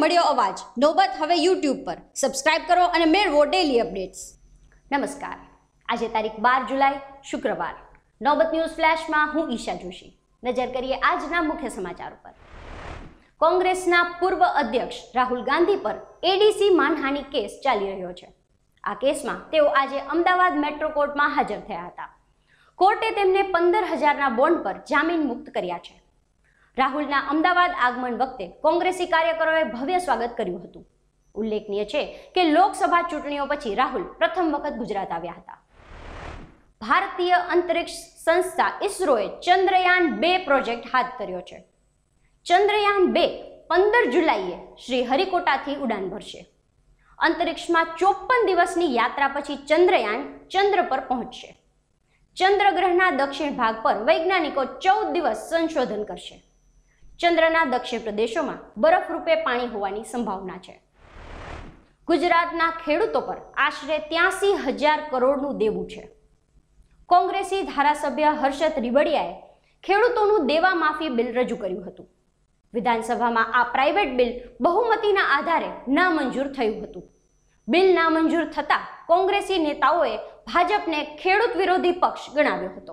મળ્યો અવાજ નોબત હવે YouTube પર સબસ્ક્રાઇબ કરો અને મેળવો ડેલી અપડેટ્સ। નમસ્કાર, આજે તારીખ 12 જુલાઈ શુક્રવાર નોબત ન્યૂઝ ફ્લેશમાં હું ઈશા જોશી। નજર કરીએ આજના મુખ્ય સમાચારો પર। કોંગ્રેસના પૂર્વ અધ્યક્ષ રાહુલ ગાંધી પર એડીસી માનહાનિ કેસ ચાલી રહ્યો છે। આ કેસમાં તેઓ આજે અમદાવાદ મેટ્રો કોર્ટમાં હાજર થયા હતા। કોર્ટે તેમને 15,000ના બોન્ડ પર જામીન મુક્ત કર્યા છે। રાહુલના અમદાવાદ આગમન વખતે કોંગ્રેસી કાર્યકરોએ ભવ્ય સ્વાગત કર્યું હતું। ઉલ્લેખનીય છે કે લોકસભા ચૂંટણીઓ પછી રાહુલ પ્રથમ વખત ગુજરાત આવ્યા હતા। ભારતીય અંતરિક્ષ સંસ્થા ઇસરોએ ચંદ્રયાન 2 પ્રોજેક્ટ હાથ ધર્યો છે। ચંદ્રયાન 2 15 જુલાઈએ શ્રી હરિકોટાથી ઉડાન ભરશે। અંતરિક્ષમાં 54 દિવસની યાત્રા પછી ચંદ્રયાન ચંદ્ર પર પહોંચશે। ચંદ્રગ્રહના દક્ષિણ ભાગ પર વૈજ્ઞાનિકો 14 દિવસ સંશોધન કરશે। ચંદ્રના દક્ષિણ પ્રદેશોમાં બરફરૂપે પાણી હોવાની સંભાવના છે। ગુજરાતના ખેડૂતો પર આશરે 83,000 કરોડનું દેવું છે। કોંગ્રેસી ધારાસભ્ય હર્ષદ રીબડિયાએ ખેડૂતોનું દેવા માફી બિલ રજૂ કર્યું હતું। વિધાનસભામાં આ પ્રાઇવેટ બિલ બહુમતીના આધારે નામંજૂર થયું હતું। બિલ નામંજૂર થતાં કોંગ્રેસી નેતાઓએ ભાજપને ખેડૂત વિરોધી પક્ષ ગણાવ્યો હતો।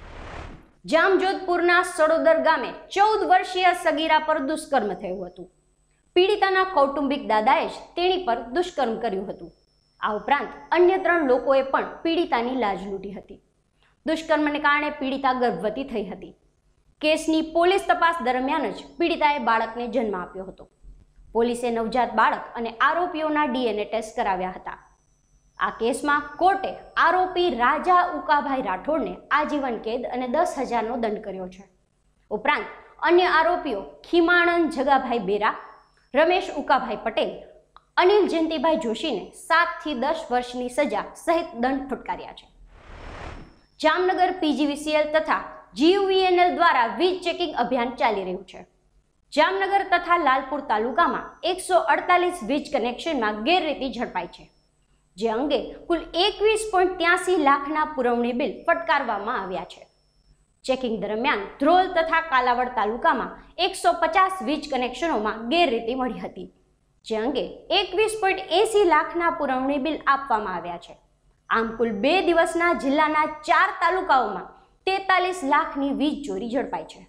જામજોધપુરના સડોદર ગામે 14 વર્ષીય સગીરા પર દુષ્કર્મ થયું હતું। પીડિતાના કૌટુંબિક દાદાએ જ તેણી પર દુષ્કર્મ કર્યું હતું। આ ઉપરાંત અન્ય 3 લોકોએ પણ પીડિતાની લાજ લૂંટી હતી। દુષ્કર્મને કારણે પીડિતા ગર્ભવતી થઈ હતી। કેસની પોલીસ તપાસ દરમિયાન જ પીડિતાએ બાળકને જન્મ આપ્યો હતો। પોલીસે નવજાત બાળક અને આરોપીઓના ડીએનએ ટેસ્ટ કરાવ્યા હતા। આ કેસમાં કોર્ટે આરોપી રાજા ઉકાભાઈ રાઠોડને આજીવન કેદ અને 10,000નો દંડ કર્યો છે। ઉપરાંત અન્ય આરોપીઓ ખીમાણંદ જગાભાઈ બેરા, રમેશ ઉકાભાઈ પટેલ, અનિલ જયંતિભાઈ જોશીને 7 થી 10 વર્ષની સજા સહિત દંડ ફટકાર્યા છે। જામનગર PGVCL તથા GUVNL દ્વારા વીજ ચેકિંગ અભિયાન ચાલી રહ્યું છે। જામનગર તથા લાલપુર તાલુકામાં 148 વીજ કનેક્શનમાં ગેરરીતિ ઝડપાઈ છે, જે અંગે કુલ 21.83 લાખના પુરવણી બિલ ફટકારવામાં આવ્યા છે। ચેકિંગ દરમિયાન ધ્રોલ તથા કાલાવડ તાલુકામાં 150 વીજ કનેક્શનોમાં ગેરરીતિ મળી હતી, જે અંગે 21.80 લાખના પુરવણી બિલ આપવામાં આવ્યા છે। આમ કુલ 2 દિવસના જિલ્લાના 4 તાલુકાઓમાં 43 લાખની વીજ ચોરી ઝડપાઈ છે।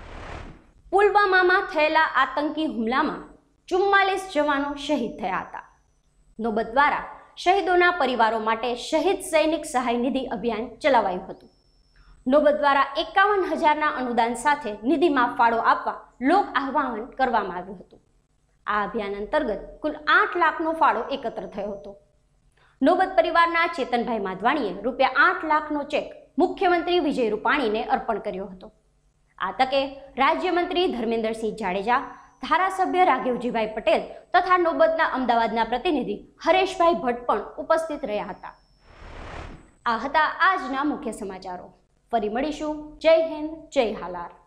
પુલવામામાં થયેલા આતંકી હુમલામાં 44 જવાનો શહીદ થયા હતા। નોબત દ્વારા શહીદોના પરિવારો માટે શહીદ સૈનિક સહાય નિધિ અભિયાન ચલાવાયું હતું। નોબત દ્વારા 51,000ના અનુદાન સાથે નિધિમાં ફાળો આપવા લોક આહ્વાન કરવામાં આવ્યું હતું। આ અભિયાન અંતર્ગત કુલ 8 લાખનો ફાળો એકત્ર થયો હતો। નોબત પરિવારના ચેતનભાઈ માધવાણીએ રૂપિયા 8 લાખનો ચેક મુખ્યમંત્રી વિજય રૂપાણીને અર્પણ કર્યો હતો। આ તકે રાજ્યમંત્રી ધર્મેન્દ્રસિંહ જાડેજા, ધારાસભ્ય રાઘવજીભાઈ પટેલ તથા નોબતના અમદાવાદના પ્રતિનિધિ હરેશભાઈ ભટ્ટ પણ ઉપસ્થિત રહ્યા હતા। આ હતા આજના મુખ્ય સમાચારો। ફરી મળીશું। જય હિન્દ, જય હાલાર।